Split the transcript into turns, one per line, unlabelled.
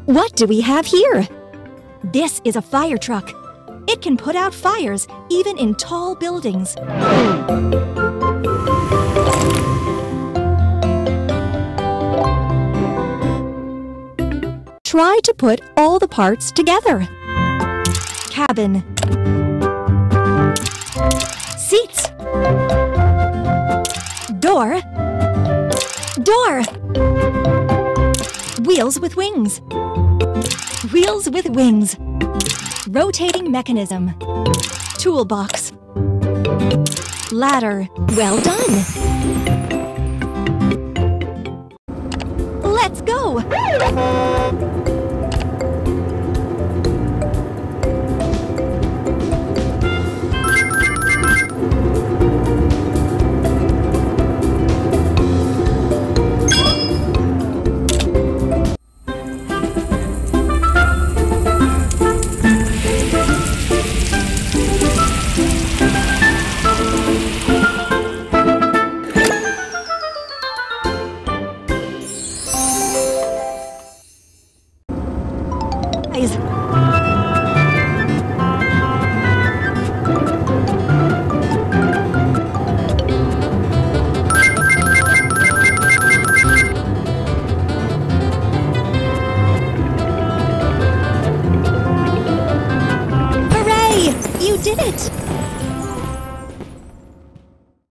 What do we have here? This is a fire truck. It can put out fires even in tall buildings. Try to put all the parts together. Cabin. Seats. Door. Door. Wheels with wings. Wheels with wings. Rotating mechanism. Toolbox. Ladder. Well done. Let's go. Guys.